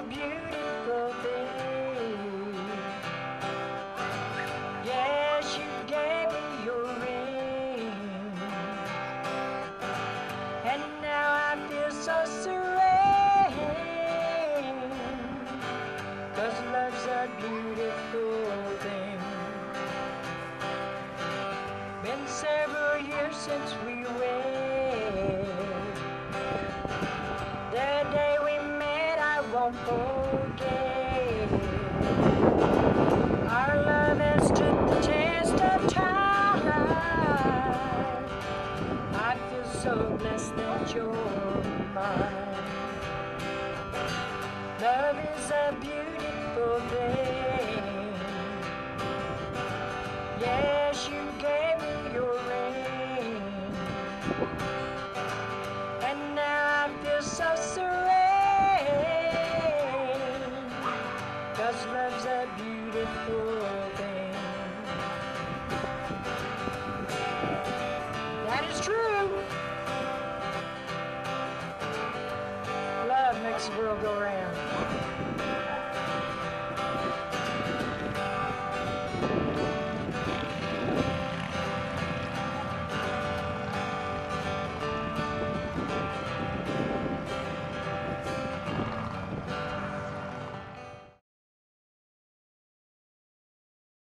beautiful thing. Yes, you gave me your ring, and now I feel so serene, 'cause love's a beautiful thing. Been several years since we wed. The day we met I won't forget. Our love has stood the test of time. I feel so blessed that you're mine. Love is a beautiful thing.